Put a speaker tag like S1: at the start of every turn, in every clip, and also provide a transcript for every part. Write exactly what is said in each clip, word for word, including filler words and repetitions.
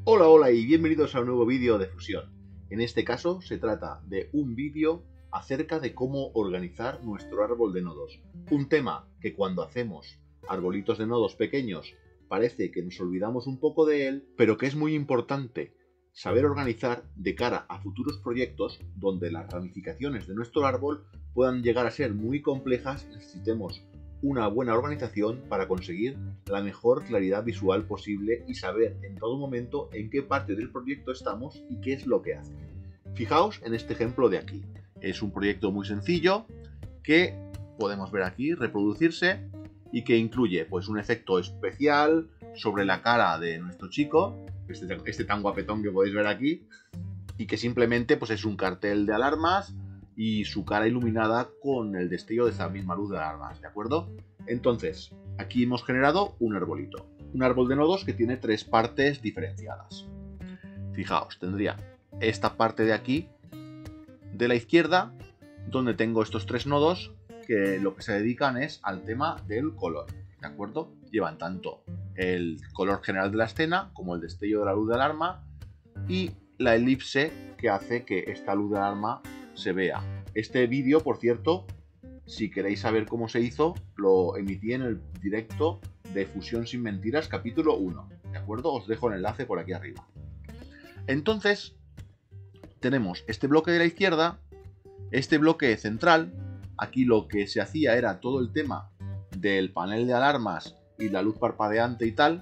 S1: Hola, hola y bienvenidos a un nuevo vídeo de Fusión. En este caso se trata de un vídeo acerca de cómo organizar nuestro árbol de nodos. Un tema que cuando hacemos arbolitos de nodos pequeños parece que nos olvidamos un poco de él, pero que es muy importante saber organizar de cara a futuros proyectos donde las ramificaciones de nuestro árbol puedan llegar a ser muy complejas y necesitemos una buena organización para conseguir la mejor claridad visual posible y saber en todo momento en qué parte del proyecto estamos y qué es lo que hace. Fijaos en este ejemplo de aquí. Es un proyecto muy sencillo que podemos ver aquí reproducirse y que incluye pues un efecto especial sobre la cara de nuestro chico, este, este tan guapetón que podéis ver aquí, y que simplemente pues es un cartel de alarmas y su cara iluminada con el destello de esa misma luz de alarmas, ¿de acuerdo? Entonces, aquí hemos generado un arbolito, un árbol de nodos que tiene tres partes diferenciadas. Fijaos, tendría esta parte de aquí, de la izquierda, donde tengo estos tres nodos que lo que se dedican es al tema del color, ¿de acuerdo? Llevan tanto el color general de la escena como el destello de la luz de alarma y la elipse que hace que esta luz de alarma se vea. Este vídeo, por cierto, si queréis saber cómo se hizo, lo emití en el directo de Fusión sin Mentiras, capítulo uno, ¿de acuerdo? Os dejo el enlace por aquí arriba. Entonces, tenemos este bloque de la izquierda, este bloque central. Aquí lo que se hacía era todo el tema del panel de alarmas y la luz parpadeante y tal.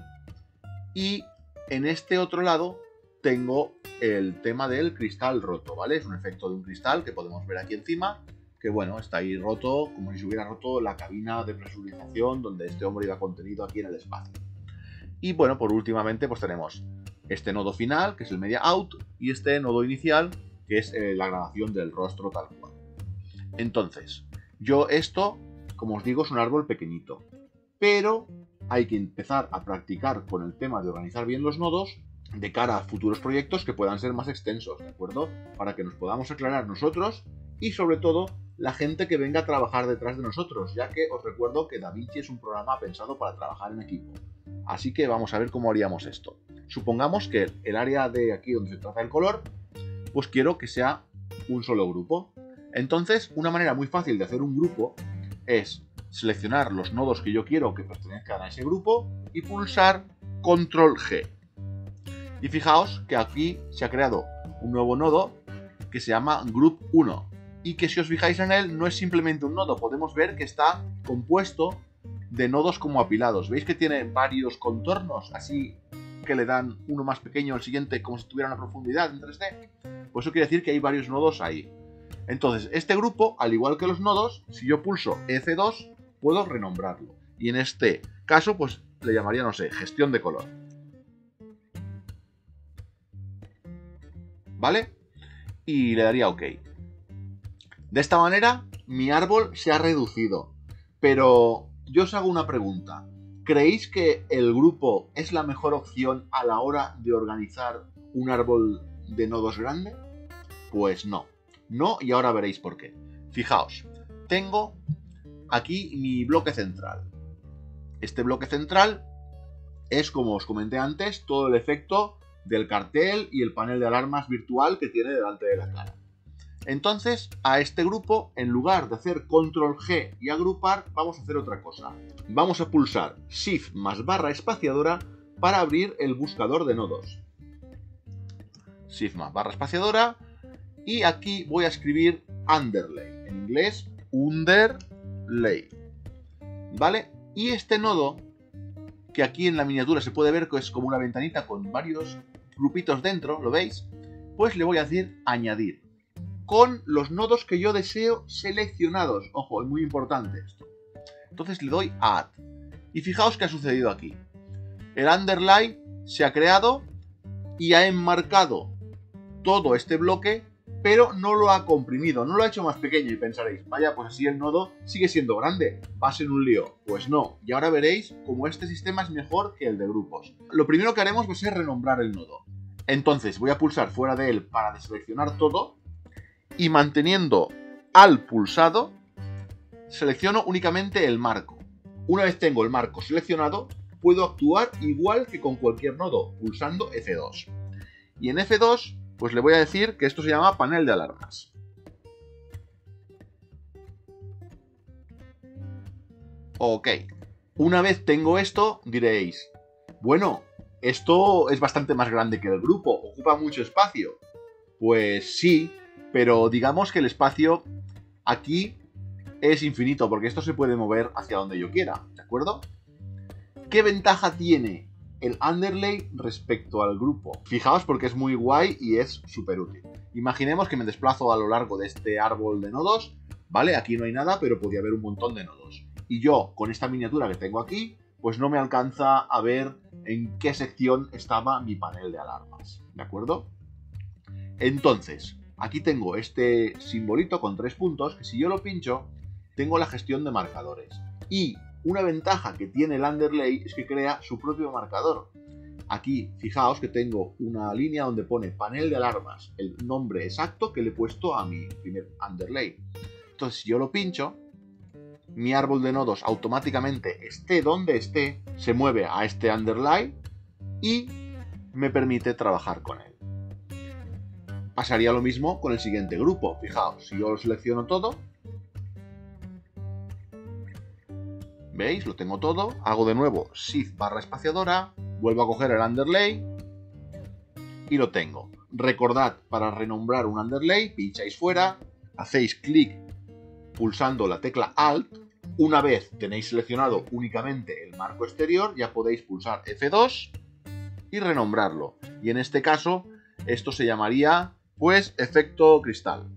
S1: Y en este otro lado tengo el tema del cristal roto, ¿vale? Es un efecto de un cristal que podemos ver aquí encima, que bueno, está ahí roto, como si se hubiera roto la cabina de presurización donde este hombre iba contenido aquí en el espacio. Y bueno, por últimamente pues tenemos este nodo final, que es el media out, y este nodo inicial, que es eh, la grabación del rostro tal cual. Entonces, yo esto, como os digo, es un árbol pequeñito, pero hay que empezar a practicar con el tema de organizar bien los nodos de cara a futuros proyectos que puedan ser más extensos, ¿de acuerdo? Para que nos podamos aclarar nosotros y sobre todo la gente que venga a trabajar detrás de nosotros, ya que os recuerdo que DaVinci es un programa pensado para trabajar en equipo. Así que vamos a ver cómo haríamos esto. Supongamos que el área de aquí donde se trata el color, pues quiero que sea un solo grupo. Entonces, una manera muy fácil de hacer un grupo es seleccionar los nodos que yo quiero que pertenezcan a ese grupo y pulsar control G. Y fijaos que aquí se ha creado un nuevo nodo que se llama Group uno y que si os fijáis en él no es simplemente un nodo, podemos ver que está compuesto de nodos como apilados. ¿Veis que tiene varios contornos así que le dan uno más pequeño al siguiente como si tuviera una profundidad en tres D? Pues eso quiere decir que hay varios nodos ahí. Entonces, este grupo, al igual que los nodos, si yo pulso F dos, puedo renombrarlo. Y en este caso, pues le llamaría, no sé, gestión de color. ¿Vale? Y le daría OK. De esta manera, mi árbol se ha reducido. Pero yo os hago una pregunta. ¿Creéis que el grupo es la mejor opción a la hora de organizar un árbol de nodos grande? Pues no. No, y ahora veréis por qué. Fijaos, tengo aquí mi bloque central. Este bloque central es, como os comenté antes, todo el efecto del cartel y el panel de alarmas virtual que tiene delante de la cara. Entonces, a este grupo, en lugar de hacer control G y agrupar, vamos a hacer otra cosa. Vamos a pulsar Shift más barra espaciadora para abrir el buscador de nodos. Shift más barra espaciadora. Y aquí voy a escribir underlay, en inglés underlay, ¿vale? Y este nodo, que aquí en la miniatura se puede ver que es como una ventanita con varios grupitos dentro, ¿lo veis? Pues le voy a decir añadir, con los nodos que yo deseo seleccionados. Ojo, es muy importante esto. Entonces le doy a add. Y fijaos qué ha sucedido aquí. El underlay se ha creado y ha enmarcado todo este bloque, pero no lo ha comprimido, no lo ha hecho más pequeño. Y pensaréis, vaya, pues así el nodo sigue siendo grande, va a ser un lío. Pues no, y ahora veréis cómo este sistema es mejor que el de grupos. Lo primero que haremos va a ser renombrar el nodo. Entonces voy a pulsar fuera de él para deseleccionar todo, y manteniendo al pulsado, selecciono únicamente el marco. Una vez tengo el marco seleccionado, puedo actuar igual que con cualquier nodo, pulsando F dos. Y en F dos, pues le voy a decir que esto se llama panel de alarmas. Ok. Una vez tengo esto, diréis, bueno, esto es bastante más grande que el grupo, ocupa mucho espacio. Pues sí, pero digamos que el espacio aquí es infinito, porque esto se puede mover hacia donde yo quiera, ¿de acuerdo? ¿Qué ventaja tiene el underlay respecto al grupo? Fijaos porque es muy guay y es súper útil. Imaginemos que me desplazo a lo largo de este árbol de nodos, ¿vale? Aquí no hay nada, pero podría haber un montón de nodos. Y yo, con esta miniatura que tengo aquí, pues no me alcanza a ver en qué sección estaba mi panel de alarmas, ¿de acuerdo? Entonces, aquí tengo este simbolito con tres puntos, que si yo lo pincho, tengo la gestión de marcadores. Y una ventaja que tiene el underlay es que crea su propio marcador. Aquí, fijaos que tengo una línea donde pone panel de alarmas, el nombre exacto que le he puesto a mi primer underlay. Entonces, si yo lo pincho, mi árbol de nodos automáticamente, esté donde esté, se mueve a este underlay y me permite trabajar con él. Pasaría lo mismo con el siguiente grupo. Fijaos, si yo lo selecciono todo, ¿veis? Lo tengo todo. Hago de nuevo Shift barra espaciadora, vuelvo a coger el underlay y lo tengo. Recordad, para renombrar un underlay, pincháis fuera, hacéis clic pulsando la tecla Alt. Una vez tenéis seleccionado únicamente el marco exterior, ya podéis pulsar F dos y renombrarlo. Y en este caso, esto se llamaría, pues, efecto cristal.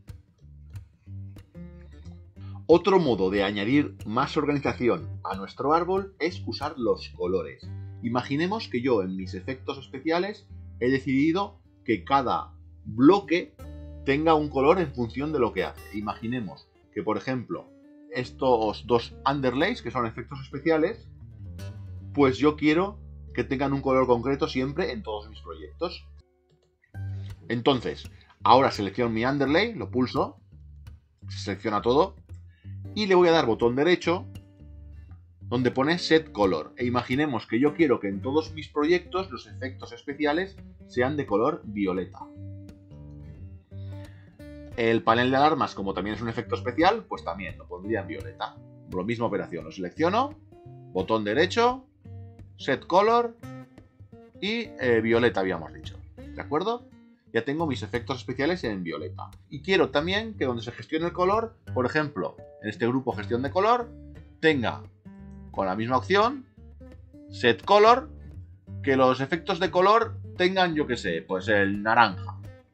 S1: Otro modo de añadir más organización a nuestro árbol es usar los colores. Imaginemos que yo en mis efectos especiales he decidido que cada bloque tenga un color en función de lo que hace. Imaginemos que, por ejemplo, estos dos underlays, que son efectos especiales, pues yo quiero que tengan un color concreto siempre en todos mis proyectos. Entonces, ahora selecciono mi underlay, lo pulso, se selecciona todo, y le voy a dar botón derecho, donde pone Set Color. E imaginemos que yo quiero que en todos mis proyectos los efectos especiales sean de color violeta. El panel de alarmas, como también es un efecto especial, pues también lo pondría en violeta. Lo misma operación, lo selecciono, botón derecho, Set Color y eh, violeta habíamos dicho, ¿de acuerdo? Ya tengo mis efectos especiales en violeta. Y quiero también que donde se gestione el color, por ejemplo, en este grupo gestión de color, tenga con la misma opción, Set Color, que los efectos de color tengan, yo que sé, pues el naranja.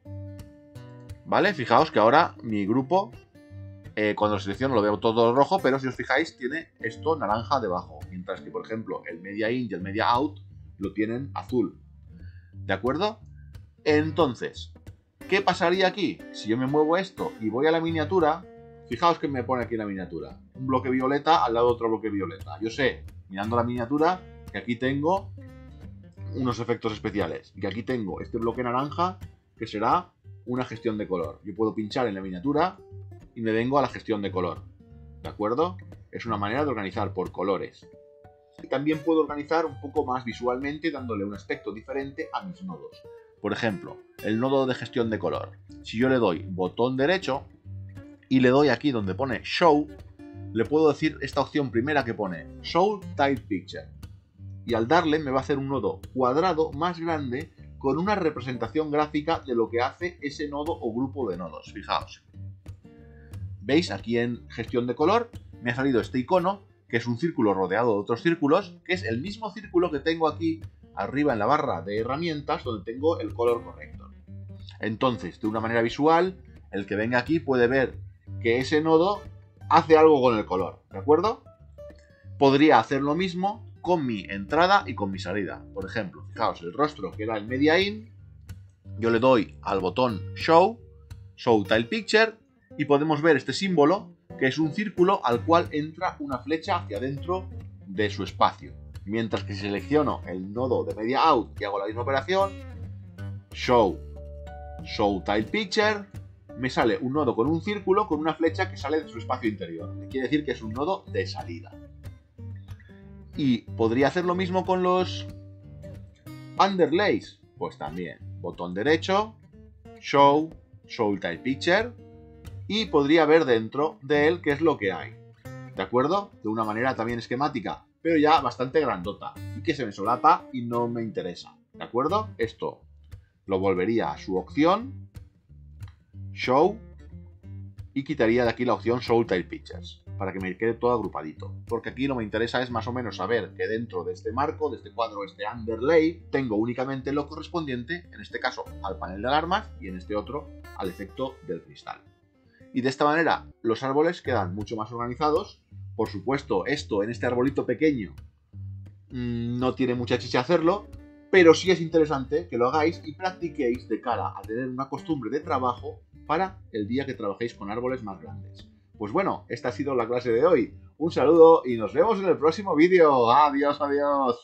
S1: ¿Vale? Fijaos que ahora mi grupo, eh, cuando lo selecciono lo veo todo rojo, pero si os fijáis tiene esto naranja debajo. Mientras que, por ejemplo, el media in y el media out lo tienen azul. ¿De acuerdo? Entonces, ¿qué pasaría aquí? Si yo me muevo esto y voy a la miniatura, fijaos que me pone aquí la miniatura. Un bloque violeta al lado de otro bloque violeta. Yo sé, mirando la miniatura, que aquí tengo unos efectos especiales. Y que aquí tengo este bloque naranja, que será una gestión de color. Yo puedo pinchar en la miniatura y me vengo a la gestión de color. ¿De acuerdo? Es una manera de organizar por colores. Y también puedo organizar un poco más visualmente, dándole un aspecto diferente a mis nodos. Por ejemplo, el nodo de gestión de color. Si yo le doy botón derecho y le doy aquí donde pone Show, le puedo decir esta opción primera que pone Show Tile Picture. Y al darle me va a hacer un nodo cuadrado más grande con una representación gráfica de lo que hace ese nodo o grupo de nodos. Fijaos. ¿Veis? Aquí en gestión de color me ha salido este icono, que es un círculo rodeado de otros círculos, que es el mismo círculo que tengo aquí arriba en la barra de herramientas, donde tengo el color corrector. Entonces, de una manera visual, el que venga aquí puede ver que ese nodo hace algo con el color, ¿de acuerdo? Podría hacer lo mismo con mi entrada y con mi salida. Por ejemplo, fijaos, el rostro que era el media in, yo le doy al botón Show, Show Tile Picture, y podemos ver este símbolo, que es un círculo al cual entra una flecha hacia dentro de su espacio. Mientras que si selecciono el nodo de media out y hago la misma operación, Show, Show Tile Picture, me sale un nodo con un círculo con una flecha que sale de su espacio interior. Quiere decir que es un nodo de salida. Y podría hacer lo mismo con los underlays. Pues también, botón derecho, Show, Show Type Picture, y podría ver dentro de él qué es lo que hay. ¿De acuerdo? De una manera también esquemática, pero ya bastante grandota, y que se me solapa y no me interesa. ¿De acuerdo? Esto lo volvería a su opción, Show, y quitaría de aquí la opción Show Type Pictures, para que me quede todo agrupadito. Porque aquí lo que me interesa es más o menos saber que dentro de este marco, de este cuadro, este underlay, tengo únicamente lo correspondiente, en este caso al panel de alarmas, y en este otro al efecto del cristal. Y de esta manera los árboles quedan mucho más organizados. Por supuesto, esto en este arbolito pequeño mmm, no tiene mucha chicha hacerlo, pero sí es interesante que lo hagáis y practiquéis de cara a tener una costumbre de trabajo para el día que trabajéis con árboles más grandes. Pues bueno, esta ha sido la clase de hoy. Un saludo y nos vemos en el próximo vídeo. Adiós, adiós.